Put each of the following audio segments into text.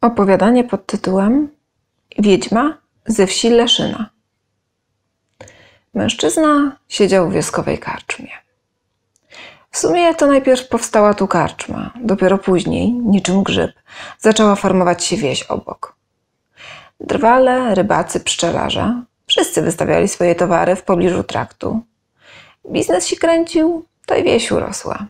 Opowiadanie pod tytułem Wiedźma ze wsi Leszyna. Mężczyzna siedział w wioskowej karczmie. W sumie to najpierw powstała tu karczma, dopiero później, niczym grzyb, zaczęła formować się wieś obok. Drwale, rybacy, pszczelarze, wszyscy wystawiali swoje towary w pobliżu traktu. Biznes się kręcił, to i wieś urosła.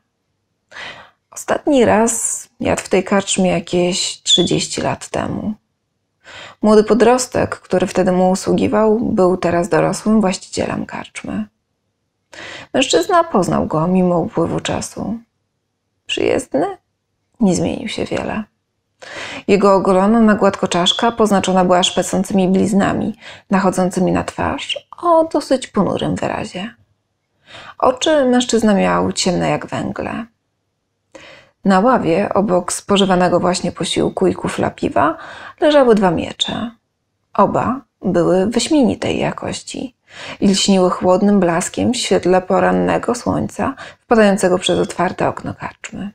Ostatni raz jadł w tej karczmie jakieś 30 lat temu. Młody podrostek, który wtedy mu usługiwał, był teraz dorosłym właścicielem karczmy. Mężczyzna poznał go mimo upływu czasu. Przyjezdny? Nie zmienił się wiele. Jego ogolona na gładko czaszka poznaczona była szpecącymi bliznami, nachodzącymi na twarz o dosyć ponurym wyrazie. Oczy mężczyzna miał ciemne jak węgle. Na ławie, obok spożywanego właśnie posiłku i kufla piwa, leżały 2 miecze. Oba były wyśmienitej jakości i lśniły chłodnym blaskiem w świetle porannego słońca wpadającego przez otwarte okno karczmy.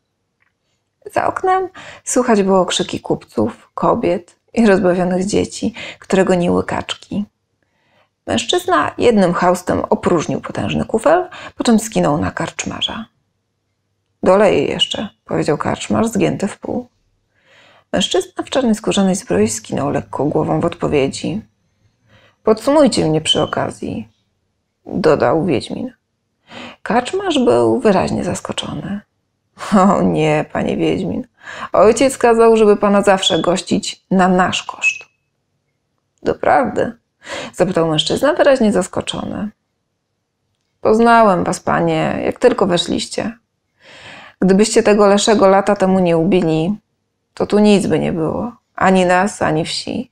Za oknem słychać było krzyki kupców, kobiet i rozbawionych dzieci, które goniły kaczki. Mężczyzna jednym chełstem opróżnił potężny kufel, po czym skinął na karczmarza. Doleję jeszcze, powiedział karczmarz, zgięty w pół. Mężczyzna w czarnej skórzanej zbroi skinął lekko głową w odpowiedzi. Podsumujcie mnie przy okazji, dodał Wiedźmin. Karczmarz był wyraźnie zaskoczony. O nie, panie Wiedźmin, ojciec kazał, żeby pana zawsze gościć na nasz koszt. Doprawdy? Zapytał mężczyzna, wyraźnie zaskoczony. Poznałem was, panie, jak tylko weszliście. Gdybyście tego Leszego lata temu nie ubili, to tu nic by nie było. Ani nas, ani wsi.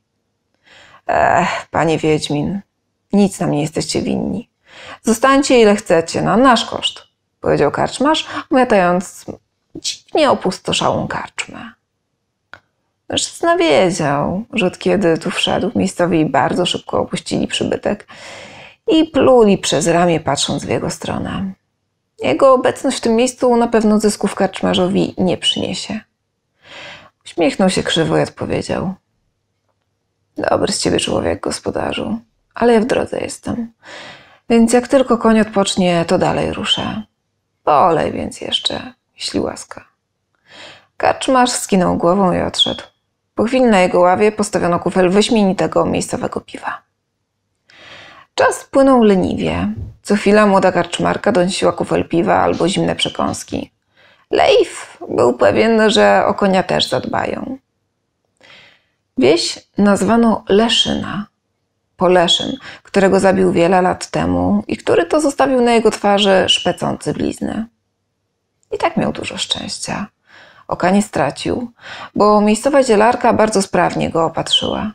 Panie Wiedźmin, nic nam nie jesteście winni. Zostańcie ile chcecie, na nasz koszt, powiedział karczmarz, umiatając dziwnie opustoszałą karczmę. Mężczyzna wiedział, że od kiedy tu wszedł, miejscowi bardzo szybko opuścili przybytek i pluli przez ramię, patrząc w jego stronę. Jego obecność w tym miejscu na pewno zysków karczmarzowi nie przyniesie. Uśmiechnął się krzywo i odpowiedział. Dobry z ciebie człowiek, gospodarzu, ale ja w drodze jestem. Więc jak tylko koń odpocznie, to dalej ruszę. Polej więc jeszcze, jeśli łaska. Karczmarz skinął głową i odszedł. Po chwili na jego ławie postawiono kufel wyśmienitego miejscowego piwa. Czas płynął leniwie. Co chwila młoda karczmarka donosiła kufel piwa albo zimne przekąski. Leif był pewien, że o konia też zadbają. Wieś nazwano Leszyna, po Leszyn, którego zabił wiele lat temu i który to zostawił na jego twarzy szpecący blizny. I tak miał dużo szczęścia. Oka nie stracił, bo miejscowa zielarka bardzo sprawnie go opatrzyła.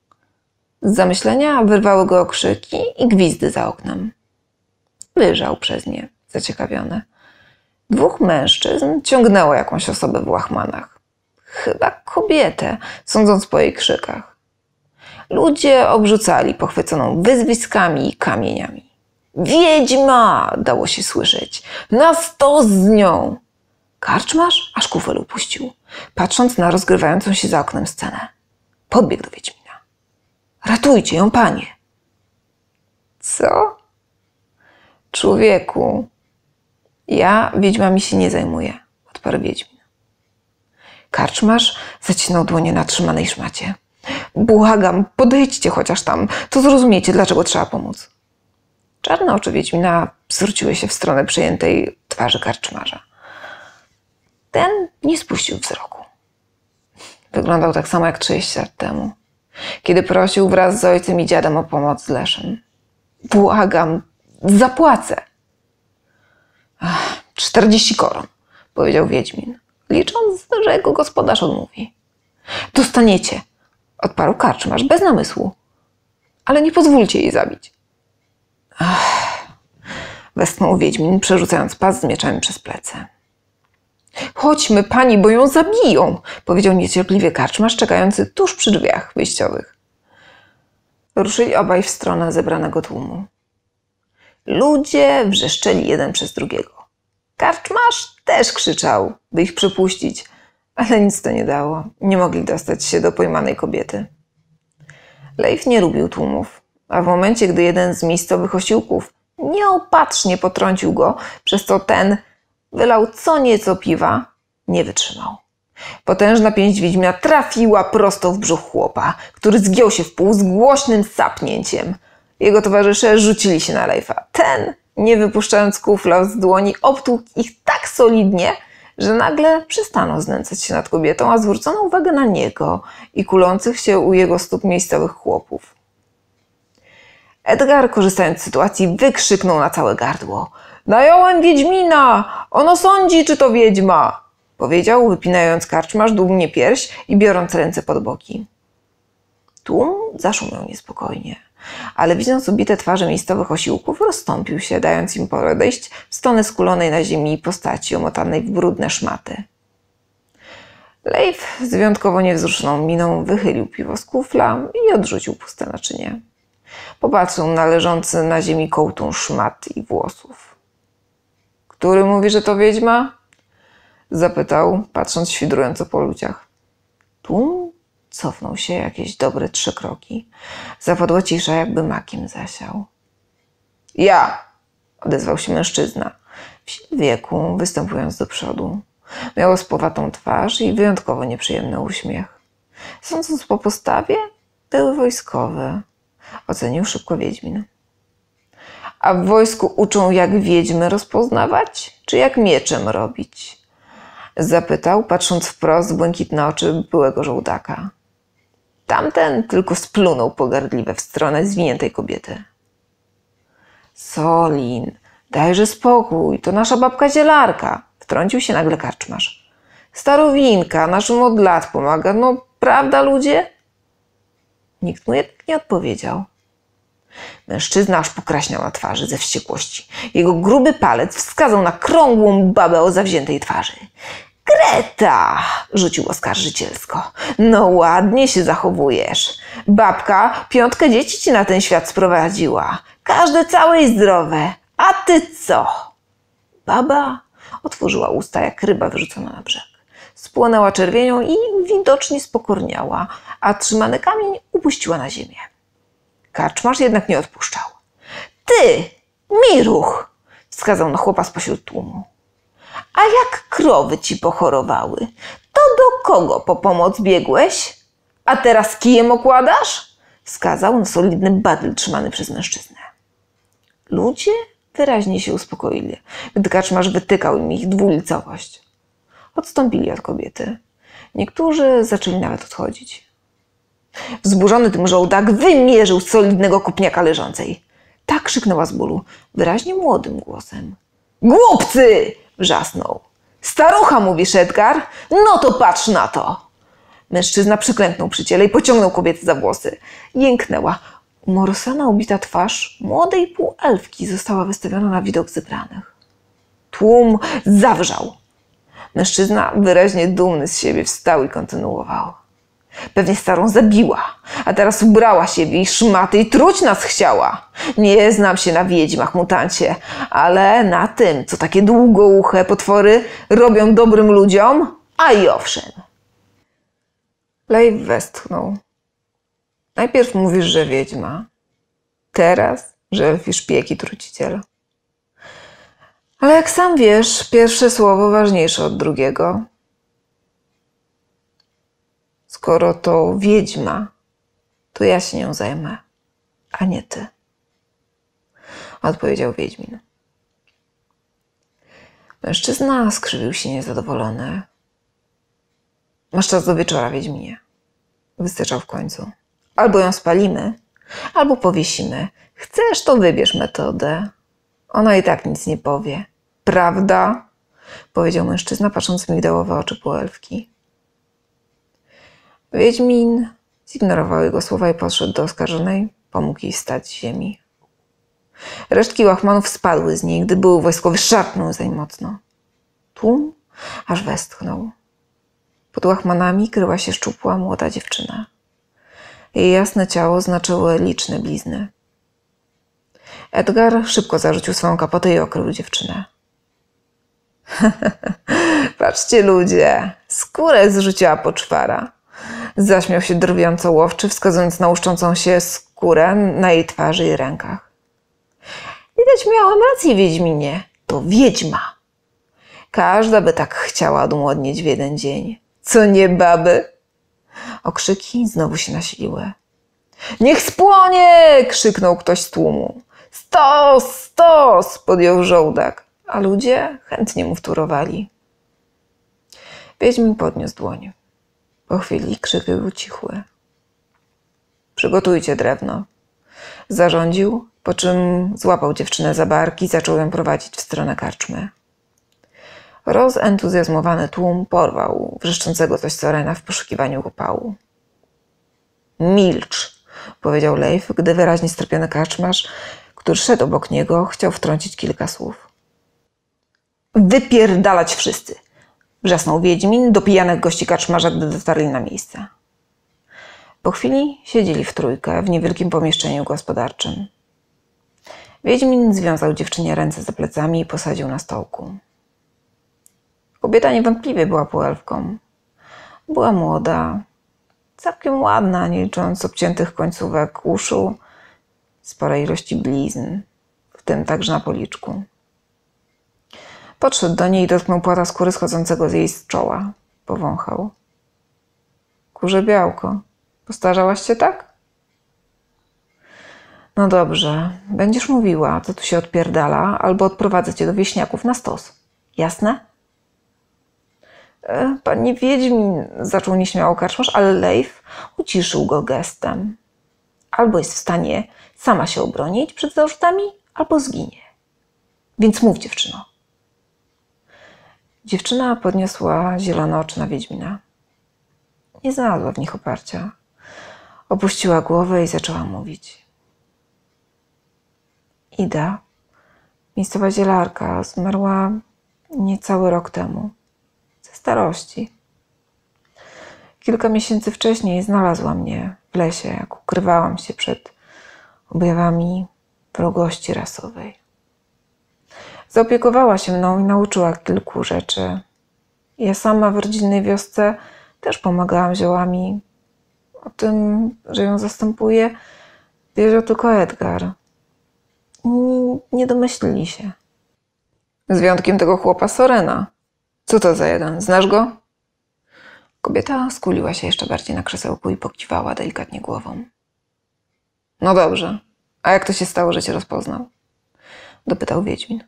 Z zamyślenia wyrwały go okrzyki i gwizdy za oknem. Wyjrzał przez nie, zaciekawiony. 2 mężczyzn ciągnęło jakąś osobę w łachmanach. Chyba kobietę, sądząc po jej krzykach. Ludzie obrzucali pochwyconą wyzwiskami i kamieniami. Wiedźma! Dało się słyszeć. Na 100 z nią! Karczmarz aż kufel upuścił, patrząc na rozgrywającą się za oknem scenę. Podbiegł do Wiedźmina. Ratujcie ją, panie! Co? Człowieku, ja wiedźmami się nie zajmuję, odparł Wiedźmin. Karczmarz zacisnął dłonie na trzymanej szmacie. Błagam, podejdźcie chociaż tam, to zrozumiecie, dlaczego trzeba pomóc. Czarne oczy Wiedźmina zwróciły się w stronę przejętej twarzy karczmarza. Ten nie spuścił wzroku. Wyglądał tak samo jak 30 lat temu, kiedy prosił wraz z ojcem i dziadem o pomoc z Leszem. Błagam, zapłacę. 40 koron, powiedział Wiedźmin, licząc, że jego gospodarz odmówi. Dostaniecie, odparł karczmarz bez namysłu, ale nie pozwólcie jej zabić. Westchnął Wiedźmin, przerzucając pas z mieczami przez plecy. Chodźmy, pani, bo ją zabiją, powiedział niecierpliwie karczmarz, czekający tuż przy drzwiach wyjściowych. Ruszyli obaj w stronę zebranego tłumu. Ludzie wrzeszczeli jeden przez drugiego. Karczmarz też krzyczał, by ich przepuścić, Ale nic to nie dało. Nie mogli dostać się do pojmanej kobiety. Leif nie lubił tłumów, a w momencie, gdy jeden z miejscowych osiłków nieopatrznie potrącił go, przez co ten wylał co nieco piwa, nie wytrzymał. Potężna pięść wiedźmia trafiła prosto w brzuch chłopa, który zgiął się w pół z głośnym sapnięciem. Jego towarzysze rzucili się na Leifa. Ten, nie wypuszczając kufla z dłoni, obtłukł ich tak solidnie, że nagle przestano znęcać się nad kobietą, a zwrócono uwagę na niego i kulących się u jego stóp miejscowych chłopów. Edgar, korzystając z sytuacji, wykrzyknął na całe gardło: „Nająłem wiedźmina! Ono sądzi, czy to wiedźma!” powiedział, wypinając karczmarz dumnie pierś i biorąc ręce pod boki. Tłum zaszumiał niespokojnie, ale widząc ubite twarze miejscowych osiłków, rozstąpił się, dając im podejść w stronę skulonej na ziemi postaci omotanej w brudne szmaty. Leif z wyjątkowo niewzruszoną miną wychylił piwo z kufla i odrzucił puste naczynie. Popatrzył na leżący na ziemi kołtun szmat i włosów. „Który mówi, że to wiedźma?” zapytał, patrząc świdrująco po ludziach. Tłum cofnął się jakieś dobre 3 kroki. Zapadła cisza, jakby makiem zasiał. „Ja!” odezwał się mężczyzna, w wieku, występując do przodu. Miał ospowatą twarz i wyjątkowo nieprzyjemny uśmiech. Sądząc po postawie, były wojskowe, ocenił szybko wiedźmin. „A w wojsku uczą, jak wiedźmy rozpoznawać, czy jak mieczem robić?” zapytał, patrząc wprost w błękitne oczy byłego żołdaka. Tamten tylko splunął pogardliwe w stronę zwiniętej kobiety. „Solin, dajże spokój, to nasza babka zielarka”, wtrącił się nagle karczmarz. „Starowinka, naszym od lat pomaga, no prawda, ludzie?” Nikt mu jednak nie odpowiedział. Mężczyzna aż pokraśniał na twarzy ze wściekłości. Jego gruby palec wskazał na krągłą babę o zawziętej twarzy. „Greta!” rzucił oskarżycielsko. „No ładnie się zachowujesz. Babka 5 dzieci ci na ten świat sprowadziła. Każde całe i zdrowe. A ty co?” Baba otworzyła usta jak ryba wyrzucona na brzeg. Spłonęła czerwienią i widocznie spokorniała, a trzymany kamień upuściła na ziemię. Karczmarz jednak nie odpuszczał. „Ty, Miruch!” wskazał na chłopa spośród tłumu. „A jak krowy ci pochorowały, to do kogo po pomoc biegłeś? A teraz kijem okładasz?” wskazał na solidny badl trzymany przez mężczyznę. Ludzie wyraźnie się uspokoili, gdy karczmarz wytykał im ich dwulicowość. Odstąpili od kobiety. Niektórzy zaczęli nawet odchodzić. Wzburzony tym żołdak wymierzył solidnego kopniaka leżącej. Ta krzyknęła z bólu, wyraźnie młodym głosem. „Głupcy!” wrzasnął. „Starucha, mówisz, Edgar? No to patrz na to!” Mężczyzna przyklęknął przy ciele i pociągnął kobietę za włosy. Jęknęła. Umorosana, ubita twarz młodej półelfki została wystawiona na widok zebranych. Tłum zawrzał. Mężczyzna, wyraźnie dumny z siebie, wstał i kontynuował. „Pewnie starą zabiła, a teraz ubrała się w jej szmaty i truć nas chciała. Nie znam się na wiedźmach, mutancie, ale na tym, co takie długouche potwory robią dobrym ludziom, a i owszem”. Leif westchnął. „Najpierw mówisz, że wiedźma, teraz, że elfi szpieg i truciciel. Ale jak sam wiesz, pierwsze słowo ważniejsze od drugiego. Skoro to wiedźma, to ja się nią zajmę, a nie ty”, odpowiedział wiedźmin. Mężczyzna skrzywił się niezadowolony. „Masz czas do wieczora, wiedźminie”, wystyczał w końcu. „Albo ją spalimy, albo powiesimy. Chcesz, to wybierz metodę. Ona i tak nic nie powie. Prawda?” powiedział mężczyzna, patrząc w migdałowe oczy półelfki. Wiedźmin zignorował jego słowa i podszedł do oskarżonej, pomógł jej wstać z ziemi. Resztki łachmanów spadły z niej, gdy były wojskowy szarpnął zań mocno. Tłum aż westchnął. Pod łachmanami kryła się szczupła, młoda dziewczyna. Jej jasne ciało znaczyły liczne blizny. Edgar szybko zarzucił swoją kapotę i okrył dziewczynę. „Patrzcie, ludzie”, Skórę zrzuciła poczwara. Zaśmiał się drwiąco łowczy, wskazując na łuszczącą się skórę na jej twarzy i rękach. Widać, miałam rację, Wiedźminie. To wiedźma. Każda by tak chciała odmłodnieć w jeden dzień. Co nie, baby? Okrzyki znowu się nasiliły. Niech spłonie! Krzyknął ktoś z tłumu. Stos! Stos! Podjął żołdak, a ludzie chętnie mu wtórowali. Wiedźmin podniósł dłoń. Po chwili krzyki ucichły. Przygotujcie drewno. Zarządził, po czym złapał dziewczynę za barki i zaczął ją prowadzić w stronę karczmy. Rozentuzjazmowany tłum porwał wrzeszczącego coś Sorena w poszukiwaniu opału. Milcz, powiedział Leif, gdy wyraźnie strapiony karczmarz, który szedł obok niego, chciał wtrącić kilka słów. Wypierdalać wszyscy! Wrzasnął Wiedźmin do pijanych gości karczmarza, gdy dotarli na miejsce. Po chwili siedzieli w trójkę w niewielkim pomieszczeniu gospodarczym. Wiedźmin związał dziewczynie ręce za plecami i posadził na stołku. Kobieta niewątpliwie była półelfką. Była młoda, całkiem ładna, nie licząc obciętych końcówek uszu, sporej ilości blizn, w tym także na policzku. Podszedł do niej i dotknął płata skóry schodzącego z jej czoła. Powąchał. Kurze białko, postarzałaś się tak? No dobrze, będziesz mówiła, co tu się odpierdala, albo odprowadzę cię do wieśniaków na stos. Jasne? Panie Wiedźmin, zaczął nieśmiało karczmarz, ale Leif uciszył go gestem. Albo jest w stanie sama się obronić przed zarzutami, albo zginie. Więc mów, dziewczyno. Dziewczyna podniosła zielone oczy na Wiedźmina. Nie znalazła w nich oparcia. Opuściła głowę i zaczęła mówić. Ida, miejscowa zielarka, zmarła niecały rok temu. Ze starości. Kilka miesięcy wcześniej znalazła mnie w lesie, jak ukrywałam się przed objawami wrogości rasowej. Zaopiekowała się mną i nauczyła kilku rzeczy. Ja sama w rodzinnej wiosce też pomagałam ziołami. O tym, że ją zastępuję, wiedział tylko Edgar. Nie domyślili się. Z wyjątkiem tego chłopa Sorena. Co to za jeden? Znasz go? Kobieta skuliła się jeszcze bardziej na krzesełku i pokiwała delikatnie głową. No dobrze. A jak to się stało, że cię rozpoznał? Dopytał Wiedźmin.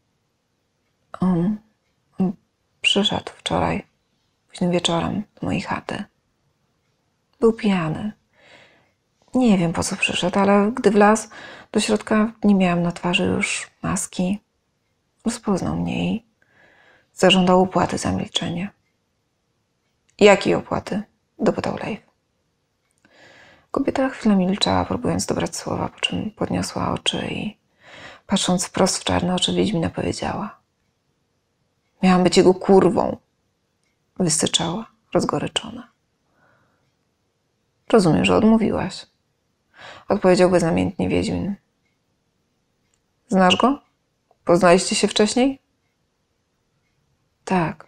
On przyszedł wczoraj, późnym wieczorem do mojej chaty. Był pijany. Nie wiem, po co przyszedł, ale gdy wlazł do środka, nie miałam na twarzy już maski. Rozpoznał mnie i zażądał opłaty za milczenie. Jakiej opłaty? Dopytał Leif. Kobieta chwilę milczała, próbując dobrać słowa, po czym podniosła oczy i patrząc wprost w czarne oczy Wiedźmina powiedziała. Miałam być jego kurwą. Wysyczała, rozgoryczona. Rozumiem, że odmówiłaś. Odpowiedział beznamiętnie Wiedźmin. Znasz go? Poznaliście się wcześniej? Tak.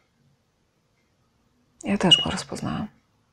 Ja też go rozpoznałam.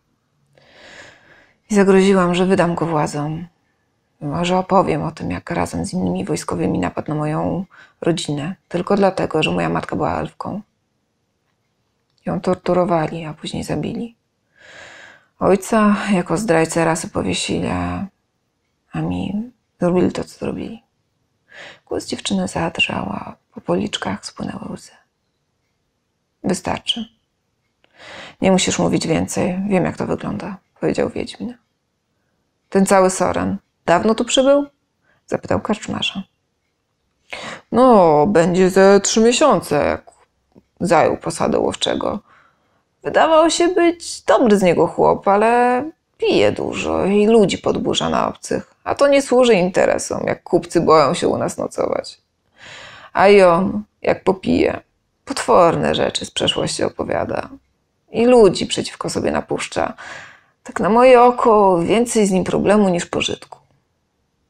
I zagroziłam, że wydam go władzom. Może opowiem o tym, jak razem z innymi wojskowymi napadł na moją rodzinę. Tylko dlatego, że moja matka była elfką. Ją torturowali, a później zabili. Ojca jako zdrajcę rasy powiesili, a mi zrobili to, co zrobili. Głos dziewczyny zadrżała, po policzkach spłynęły łzy. Wystarczy. Nie musisz mówić więcej, wiem jak to wygląda, powiedział Wiedźmin. Ten cały Soren dawno tu przybył? Zapytał karczmarza. No, będzie ze 3 miesiące, jak zajął posadę łowczego. Wydawał się być dobry z niego chłop, ale pije dużo i ludzi podburza na obcych. A to nie służy interesom, jak kupcy boją się u nas nocować. A i on, jak popije, potworne rzeczy z przeszłości opowiada. I ludzi przeciwko sobie napuszcza. Tak na moje oko więcej z nim problemu niż pożytku.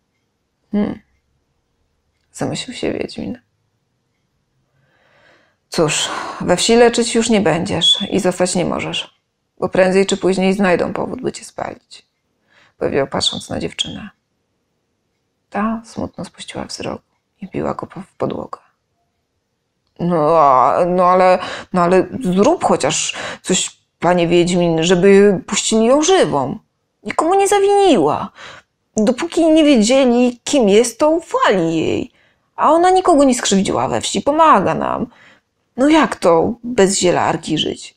Zamyślił się Wiedźmin. Cóż, we wsi leczyć już nie będziesz i zostać nie możesz, bo prędzej czy później znajdą powód, by cię spalić, powiedział patrząc na dziewczynę. Ta smutno spuściła wzrok i biła go w podłogę. No ale zrób chociaż coś, panie Wiedźmin, żeby puścili ją żywą. Nikomu nie zawiniła. Dopóki nie wiedzieli, kim jest, to ufali jej. A ona nikogo nie skrzywdziła we wsi, pomaga nam. No jak to bez zielarki żyć?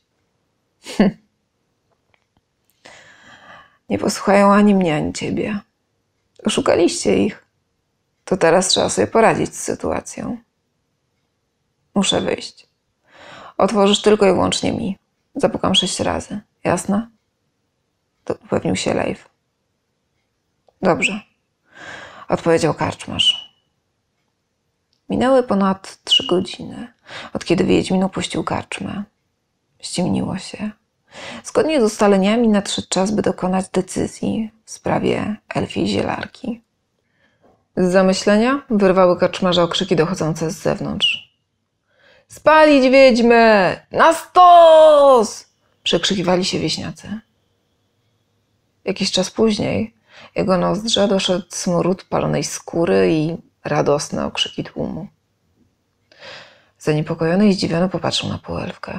Nie posłuchają ani mnie, ani ciebie. Oszukaliście ich. To teraz trzeba sobie poradzić z sytuacją. Muszę wyjść. Otworzysz tylko i wyłącznie mi. Zapukam 6 razy. Jasne? To upewnił się Leif. Dobrze, odpowiedział karczmarz. Minęły ponad 3 godziny, od kiedy Wiedźmin opuścił karczmę. Ściemniło się. Zgodnie z ustaleniami nadszedł czas, by dokonać decyzji w sprawie elfiej zielarki. Z zamyślenia wyrwały karczmarza okrzyki dochodzące z zewnątrz. Spalić wiedźmę! Na stos! Przekrzykiwali się wieśniacy. Jakiś czas później jego nozdrza doszedł smród palonej skóry i radosne okrzyki tłumu. Zaniepokojony i zdziwiony popatrzył na półelfkę.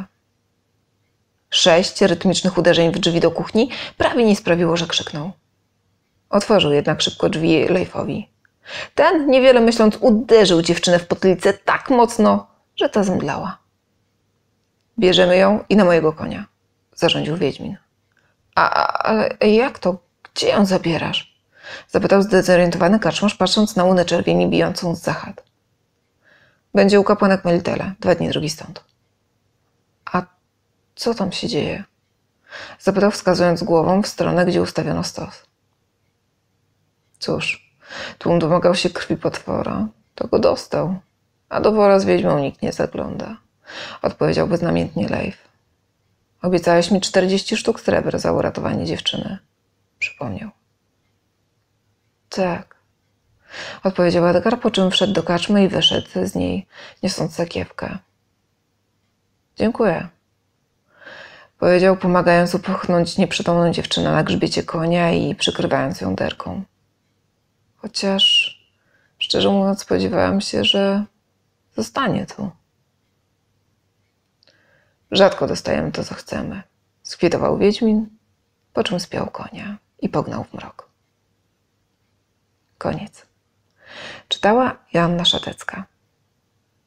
6 rytmicznych uderzeń w drzwi do kuchni prawie nie sprawiło, że krzyknął. Otworzył jednak szybko drzwi Leifowi. Ten, niewiele myśląc, uderzył dziewczynę w potylicę tak mocno, że ta zemdlała. Bierzemy ją i na mojego konia, zarządził Wiedźmin. Ale jak to? Gdzie ją zabierasz? Zapytał zdezorientowany karczmarz, patrząc na łunę czerwieni bijącą z chat. Będzie u kapłanek Melitele, 2 dni drogi stąd. A co tam się dzieje? Zapytał, wskazując głową w stronę, gdzie ustawiono stos. Cóż, tłum domagał się krwi potwora. To go dostał. A do wora z wiedźmą nikt nie zagląda. Odpowiedział beznamiętnie Leif. Obiecałeś mi 40 sztuk srebra za uratowanie dziewczyny. Przypomniał. Tak. Odpowiedział Edgar, po czym wszedł do karczmy i wyszedł z niej, niosąc sakiewkę. Dziękuję. Powiedział, pomagając upchnąć nieprzytomną dziewczynę na grzbiecie konia i przykrywając ją derką. Chociaż, szczerze mówiąc, spodziewałam się, że zostanie tu. Rzadko dostajemy to, co chcemy. Skwitował Wiedźmin, po czym spiął konia i pognał w mrok. Koniec. Czytała Joanna Szatecka.